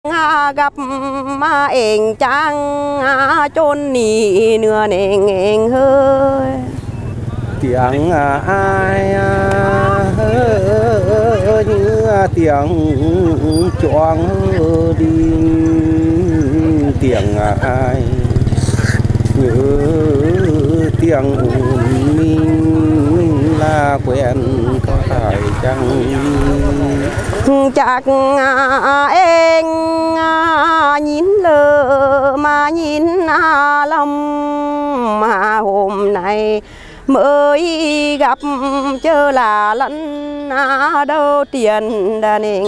gặp mà em trang chôn nỉ nửa nền hơi tiếng ai như tiếng choáng đi tiếng ai như tiếng mình là quen có phải chăng chắc em nhìn lờ mà nhìn lòng mà hôm nay mới gặp chớ là lẫn đâu tiền đã nên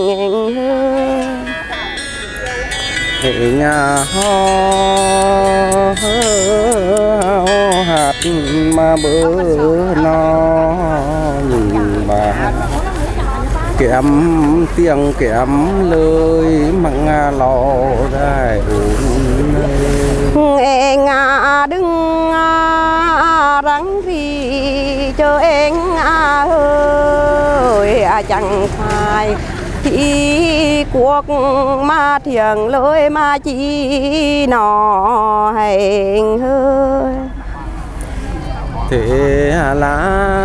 nhà ho hạt mà bữa nó nhìn bà kém tiếng kém lời măng lò đại em đứng rắn gì cho em ơi chẳng phải thì cuộc mà thiền lối mà chỉ nó hành hơi thế là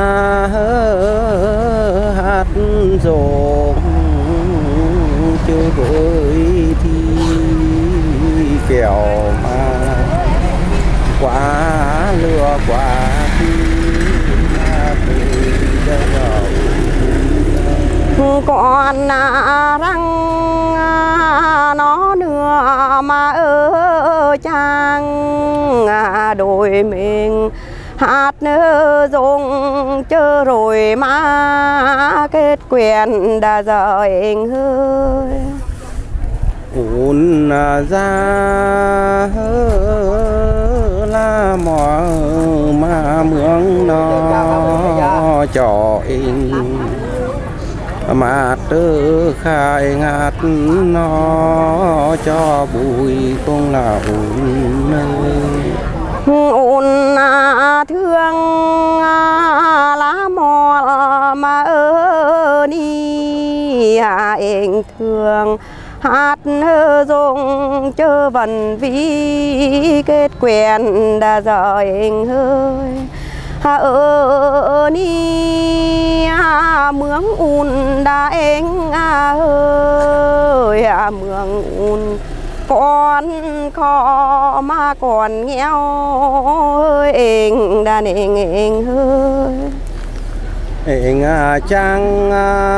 hát rộn chưa với thi kẹo mà quá lừa quá thi còn răng nó nữa mà ở trang đôi mình hát nơ rong chơ rồi mà kết quen đã rời hơi ôn ra là mò mà mướn nó cho anh mà tơ khai ngạt nó cho bụi con là ôn thương lá mò mà ơ đi anh thương hát rong chơ vần vì kết quen đã rời hơi ni mướn un đã anh ơi mướn un con khó mà còn nghèo ơi anh đã nên anh ơi anh chẳng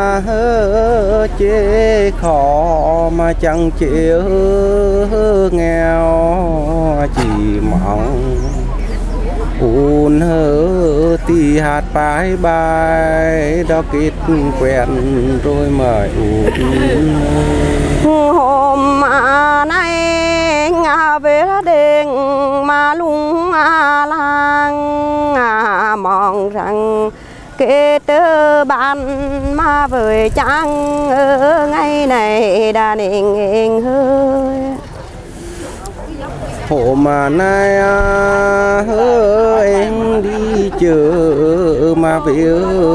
chế khó mà chẳng chịu nghèo chỉ mong ôn hơ thì hạt bái bài đó kết quen rồi mời hôm nay về đền mà lung lang mong rằng kết bạn mà với trang ngày này đã nên hơi hôm nay em đi chợ mà về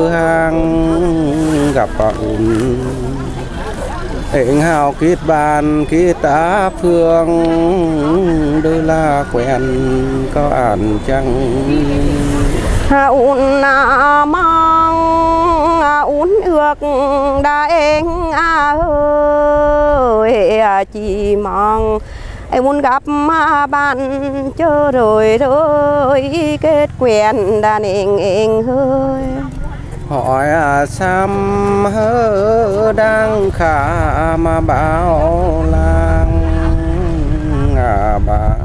hàng gặp bạn anh hào kết bàn kết tá phương đây là quen có ảnh chăng uốn mong uốn ước đã anh ơi chỉ mong em muốn gặp bạn chờ rồi thôi kết quen đã nên anh hơi hỏi xăm hơ đang khả mà bảo lang bà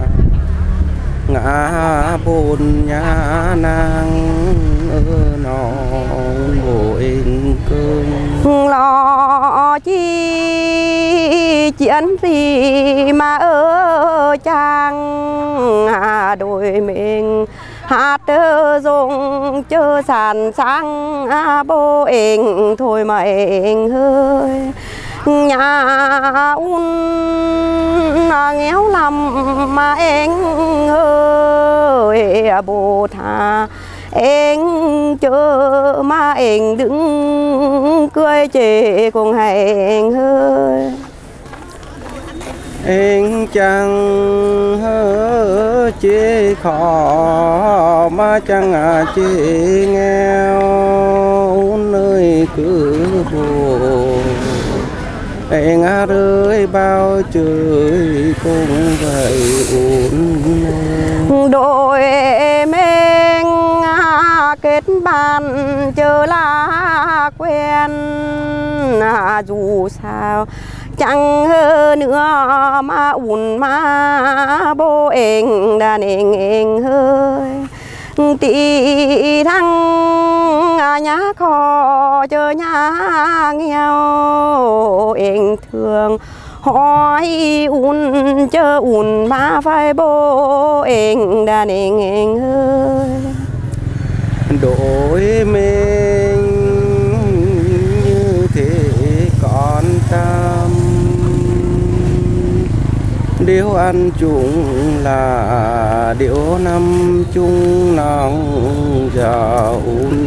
ngã bồn nhà nàng nó bộ in cơn lo chi chuyện gì mà ở trang đôi mình hát rong chơ sàn sang bố anh thôi mà anh hơi nhà un nghèo lắm mà anh ơi bố thà anh chờ mà anh đứng cười chê cùng anh hơi anh chẳng hơ chế khó mà chẳng chế nghèo nơi cứ buồn anh ơi bao trời cũng vậy uốn đôi mình kết bạn chờ là quen dù sao chẳng hơn nữa mà ủn mà bố anh đàn anh hơi tí thăng nhá khó chờ nhá nghèo anh thường hỏi ủn chờ ủn mà phải bố anh đàn anh hơi đổi mình như thế còn tâm điều ăn chung là điều năm chung lòng giàu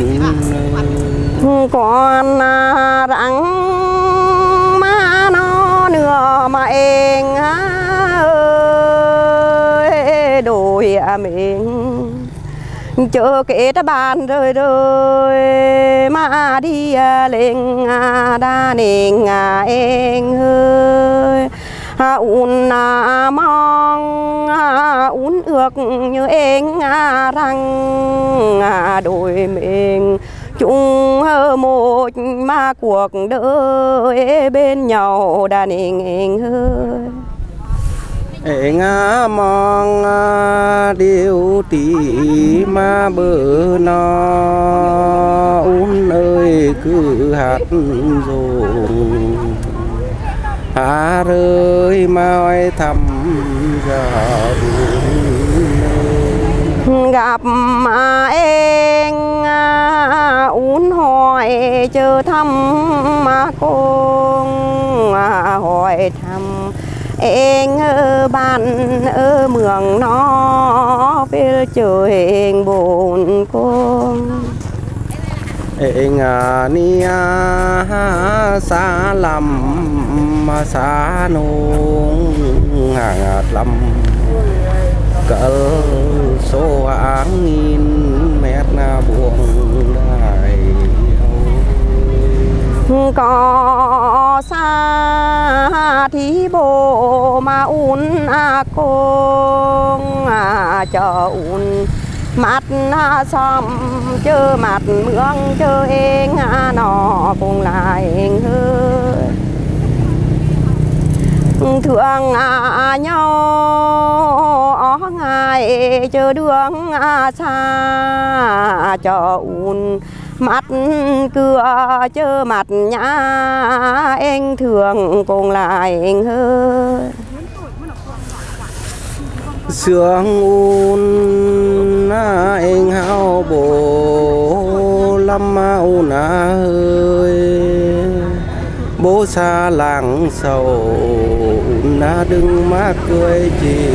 còn răng má nó nửa mà anh ơi đôi mình chờ kể ta bàn rồi mà đi lên đa nền anh ơi uốn mong uốn ước như anh răng đôi mình chung một mà cuộc đời bên nhau đa nền anh ơi anh mong điều tí mà bờ nó uốn ơi cứ hát rồi rơi mai thăm giờ gặp mà anh uốn hỏi chờ thăm mà con hỏi thăm anh ở ban ở mường nó phía trời anh buồn con anh nia xa lắm mà xa nông hàng lắm cỡ số áng nghìn mét na buông đại có xa thì bộ mà uốn con chờ uốn mặt xóm chơ mặt mương chơ anh nó cũng lại anh hơi thương nhau ngày chờ đường xa cho uốn mắt cửa chơ mặt nhã anh thường cùng lại anh hơi sương un anh hao bố lâm mau ơi bố xa làng sầu na đừng má cười chỉ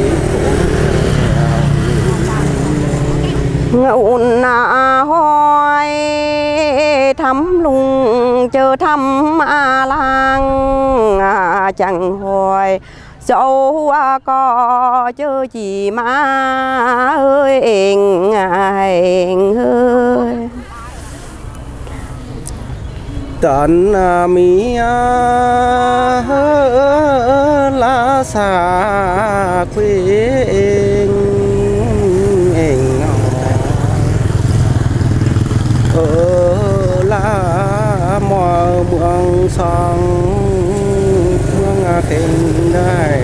ủn hỏi thăm lùng chờ thăm làng chẳng hỏi dẫu có chứ chỉ má ơi anh ơi tận mi lá xa quê anh ở lá mò mương sông mương tình đại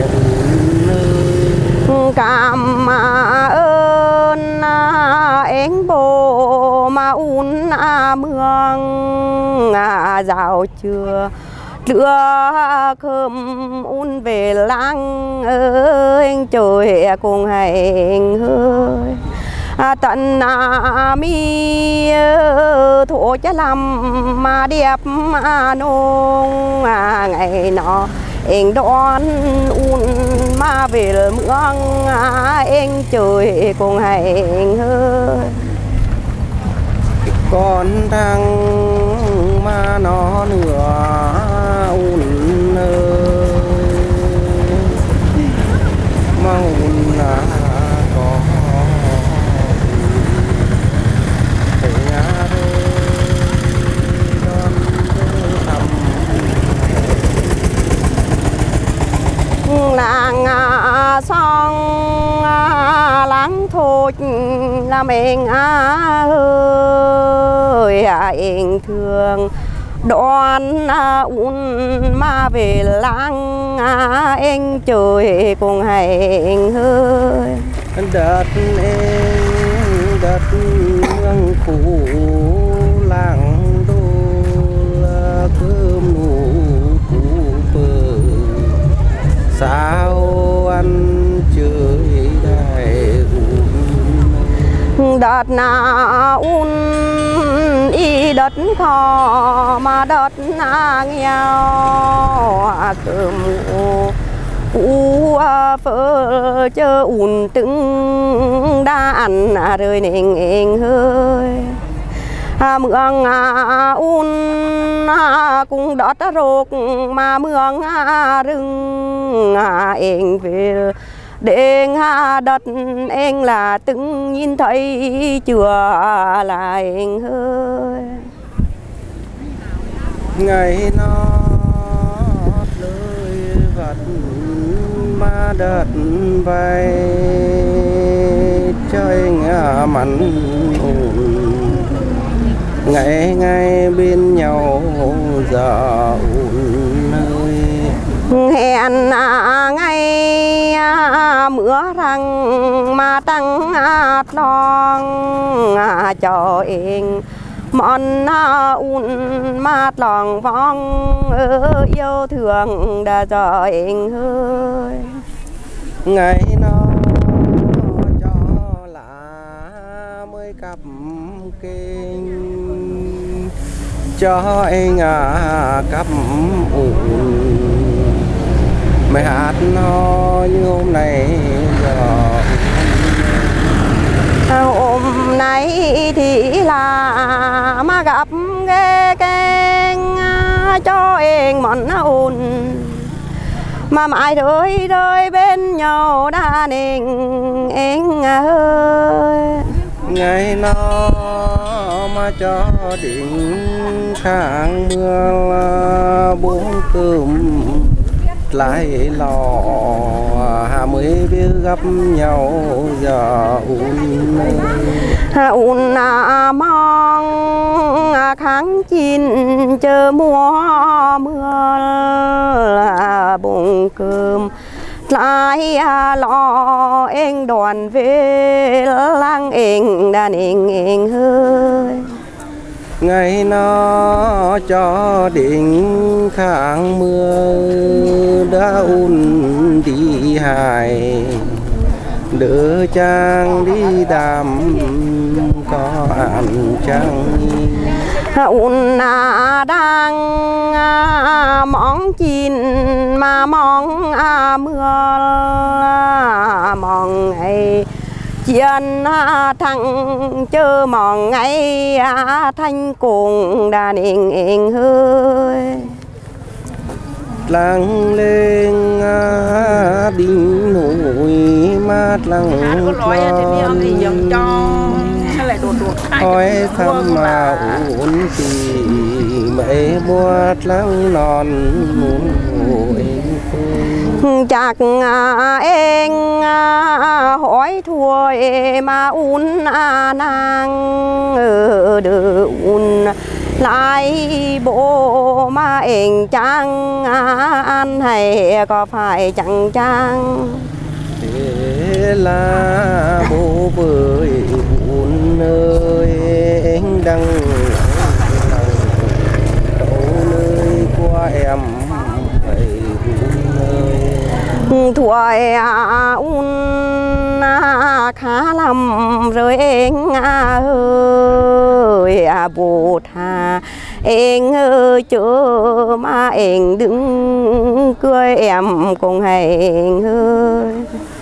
cảm ơn anh bố mà uốn mương dạo trưa lửa cơm uốn về làng ơi anh trời cùng hành hơi tận mi thổ cha làm mà đẹp nông ngày nọ anh đón un mà về mương anh trời cùng hành hơi con đang mà nó nửa un ơi làng song láng thôi là mình ơi anh thương đoan un mà về làng anh trời cùng hành hơi đất em đất mương phủ làng đô là cơm nụ cũ bờ sao ăn chơi đại đất na un y đất khó mà đất na nghèo cơm u phơ chơ un tưng đã ăn rồi nên hơi mương un cũng đất rục mà mương rừng anh về để đất anh là từng nhìn thấy chưa là anh hơi ngày nó lời vật mà đất bay chơi ngả mặn ngày ngày bên nhau giờ ơi hẹn ngày mưa răng mà tăng lòng cho anh món un mát lòng vong yêu thương đã cho anh hơi ngày nó cho là mới cặp kinh cho anh cặp ủn mày hát nó như hôm nay giờ hôm nay thì là mà gặp ghê kênh cho anh món ôn mà mãi đôi đôi bên nhau đã nên anh ơi ngày nó mà cho đỉnh kháng mưa bốn cơm lại lò mới biết gặp nhau giờ un mong kháng chín chờ mùa mưa bụng cơm lại lo anh đoàn về làng anh đàn anh hơi ngày nó cho đỉnh kháng mưa đã un đi hài đỡ trang đi đàm có ăn trăng un đang mong chín mà mong mưa mong ngày chiến thằng chơ mong ngày thanh cùng đàn anh hơi lăng lên đỉnh núi mát lăng hỏi thăm mà uốn thì mấy buốt lăng non mũi chắc anh hỏi thua mà un nàng được un lại bộ mà anh chăng ăn hay có phải chẳng chăng thế là bố với un ơi anh đang đâu nơi qua em vậy tuổi un khá lắm rồi anh ơi bố thà anh ơi chớ mà anh đừng cười em cùng anh ơi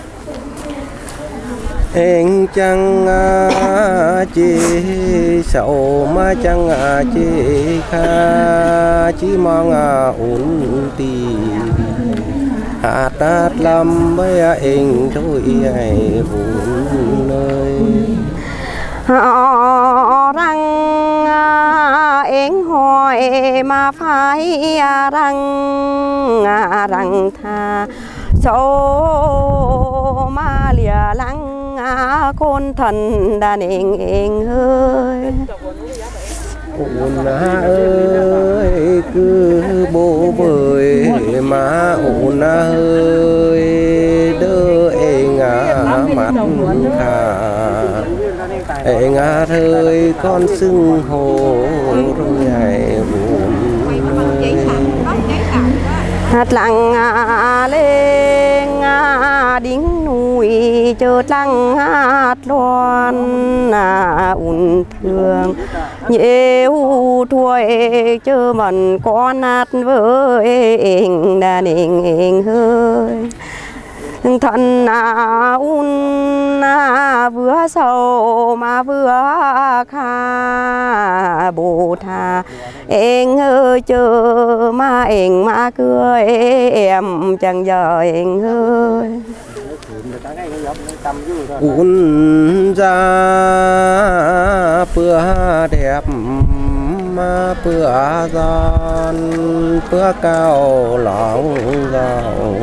anh chẳng chỉ sầu mà chẳng chỉ kha chỉ mong ổn tì hát hát lắm với anh thôi ai ổn nơi họ rằng em hỏi mà phải răng tha số mà lìa lăng con thần đàn em ơi. Ôn ơi cứ bố bơi mà ôn ơi đỡ em mặt khả em ơi con xưng hồ rồi ngày hát lặng lên đỉnh núi chợt lặng hát loan ùn thương nhiều tuổi chớ mần con hát với em đàn em ơi thân un vừa sầu mà vừa kha bồ tha em ơi chờ mà em mà cười em chẳng giờ em ơi un ra bữa đẹp mà bữa giòn bữa cao lòng giàu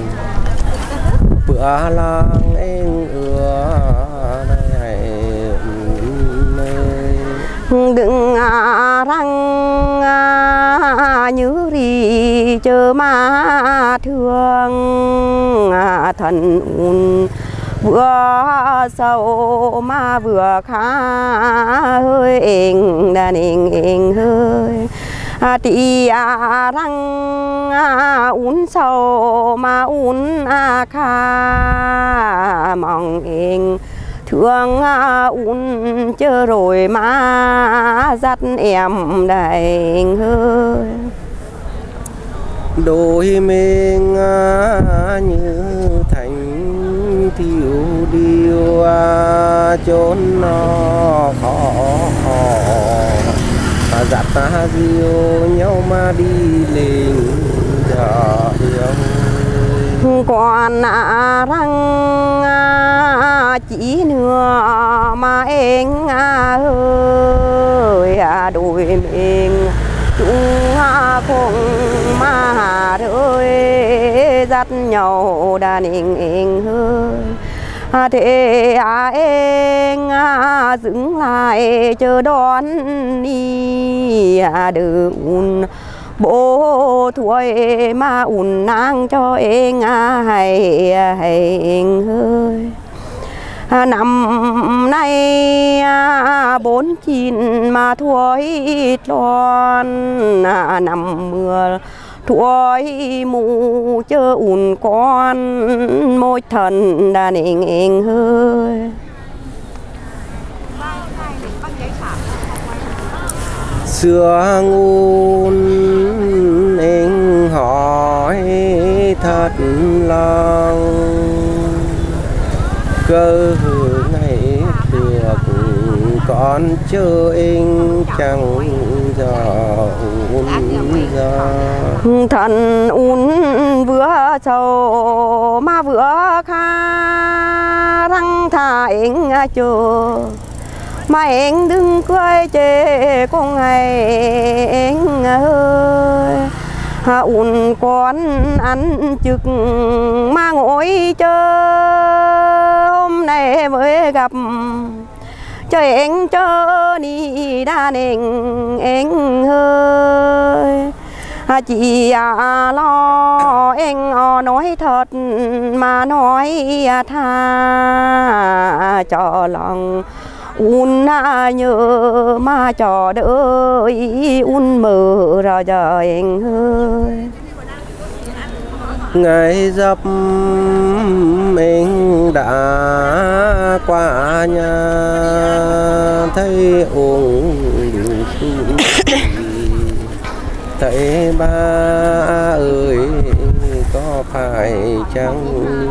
bữa lang em này đừng răng như gì chờ mà thương thần un vừa sâu mà vừa khá hơi em đàn em hơi thì răng uốn sâu mà uốn kha mong em thương uốn chưa rồi mà dắt em đầy hơi đôi mình như thành thiếu điều chốn nó khó dắt ta diêu nhau mà đi lên giờ yêu còn răng chỉ nửa mà em ơi đôi mình chúng không mà ơi dắt nhau đàn em ơi thế em dừng lại chờ đón đi đừng bố tuổi mà ùn nang cho em hay em ơi năm nay 49 mà tuổi loan năm mưa tuổi mù chớ ùn con môi thần đàn em ơi xưa ngun em hỏi thật lòng cơ ngày được con chờ em chẳng giờ thần un vừa sầu mà vừa kha răng thà em chờ mà em đừng cười chê con ngày em ơi un con ăn trực mà ngồi chờ hôm nay mới gặp cho em cho đi đàn em ơi chị lo em nói thật mà nói tha cho lòng un nhớ mà cho đợi un mơ ra giờ em ơi ngày dập mình đã qua nhà thấy uống thấy ba ơi có phải chăng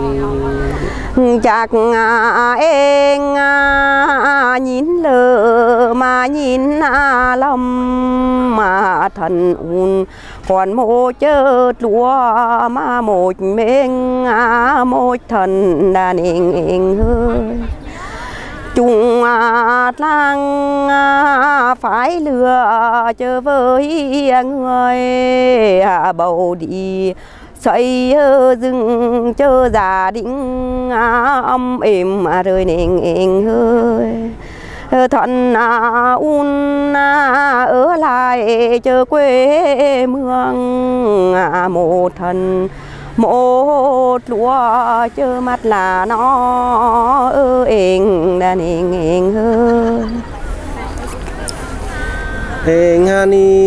chắc em nhìn lờ mà nhìn lòng mà thần un còn một chớt lúa mà một mình một thần đàn em ơi chung lang phải lừa chờ với người bầu đi xoay rừng chờ gia đình âm êm rơi nền hơi thuận un ở lại chờ quê mương một thần một lúa chờ mắt là nó ên đàn ên hơn Ên Hani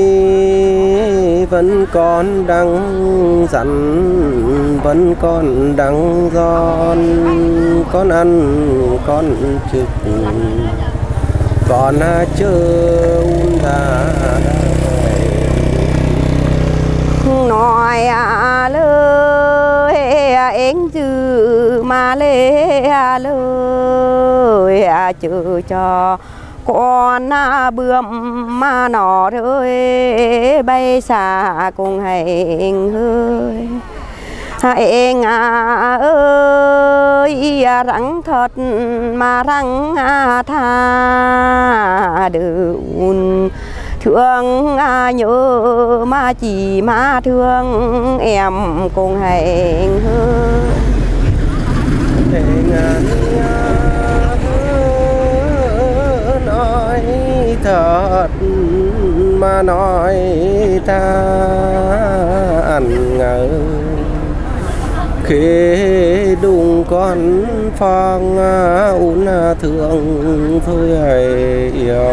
vẫn còn đang dặn vẫn còn đang giòn con ăn con trực còn chơi ra nói lời anh dư mà lê lời chữ cho con bướm mà nó rơi bay xa cùng hành hơi anh ơi răng thật mà răng tha đừng thương nhớ mà chỉ mà thương em cùng hành hơn nói thật mà nói ta ăn ngờ khi đúng con phong un thương thôi yêu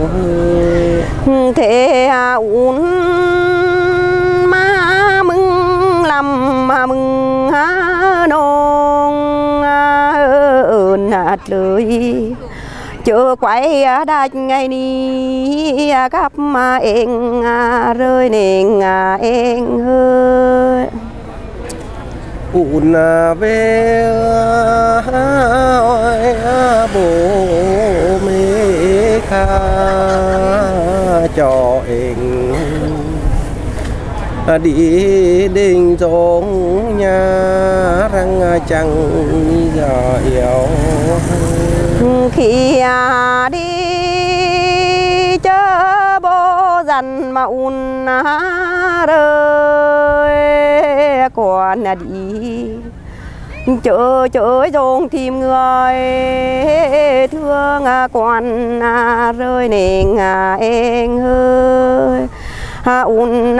thế un mà mừng làm mà mừng nông ơn lời chưa quay đạch ngày đi gặp mà em rơi nền em hơi un về bố mẹ kha cho em đi đình giống nhà răng chẳng giờ yêu khi đi chớ bố dần mà un rơi còn đi chớ chớ dòng tìm người thương còn rơi nền em hơi un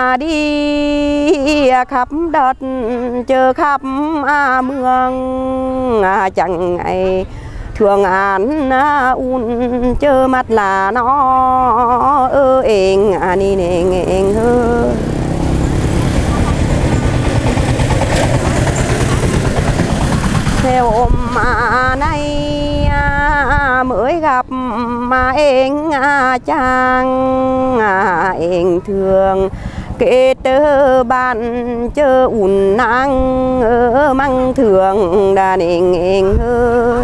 đi khắp đất chờ khắp mương chẳng ngày thường án un chơ mắt là nó ên ni nền hơn theo hôm nay mới gặp mà em chàng em thường kể tơ bạn chơ ủn năng măng thường đàn em hơi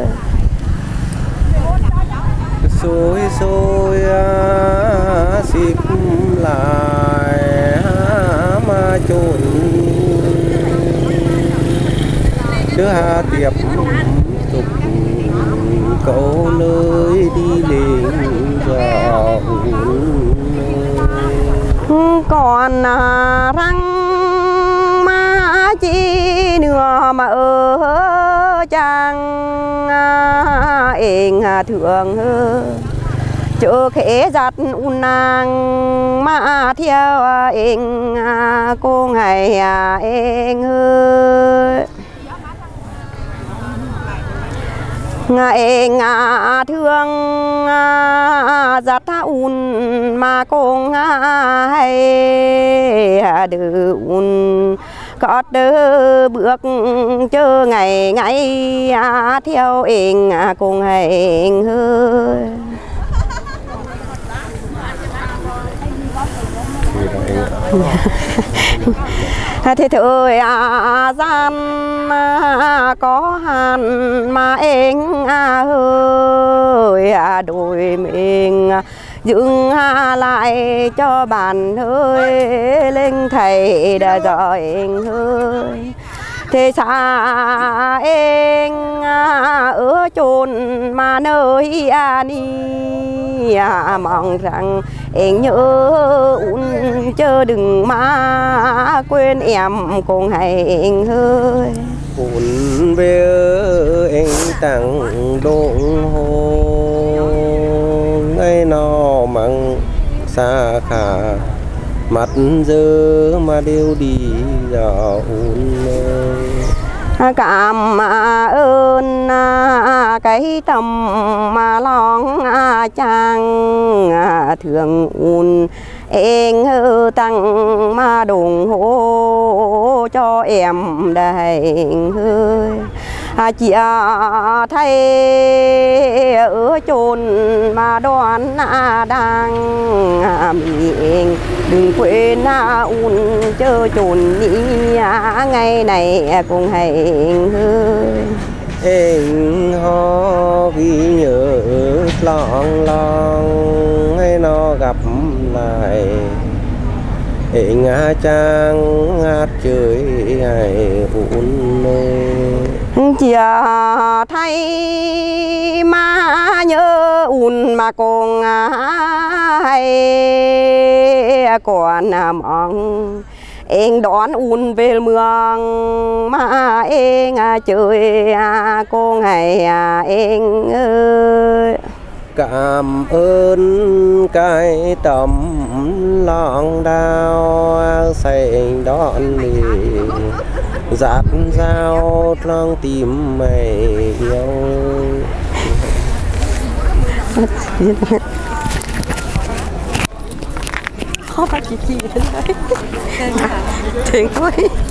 xôi xôi xịp lại mà trốn đứa hà tiệp tục câu nơi đi lên giờ còn răng mà chi nữa mà ở chàng em thường chớ khẽ giặt un nàng mà theo em cô ngày em ơi ngày thương giặt un mà cô hay được un có đỡ bước chớ ngày ngày theo em cùng em hơi thế thời gian có hạn mà em ơi đôi mình dừng lại cho bạn ơi lên thầy đã gọi em ơi thế xa em ở chốn mà nơi đi mong rằng em nhớ un chớ đừng mà quên em cùng hay em ơi un về em tặng đồng hồ ngày nó măng xa khả mắt giờ mà đều đi giờ un cảm ơn cái tâm mà lòng chàng thường un em tăng mà đồng hồ cho em đây chị thấy ở chốn mà đoán đang mình đừng quên un chớ chốn đi ngày này cùng hay em ho ghi nhớ lòng lòng hay nó gặp lại em ngã trang hát chơi hay un chị thấy mà nhớ un mà cùng hay còn mong em đón un về mường mà em chơi cô ngày em ơi cảm ơn cái tấm lòng đau say đón đi dạt dao trong tim mày yêu không phải chị thế đấy thiện thôi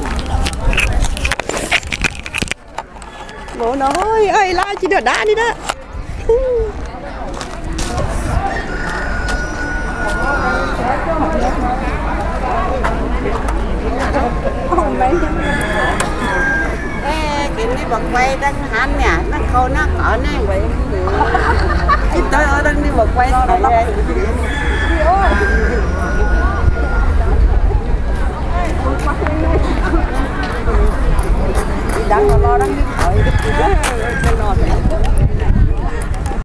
bố nói ơi la chị được đá đi đó kiếm đi bật quay đang hắn nè nó khâu nó cỏ nè vậy tới ở đang đi bật quay này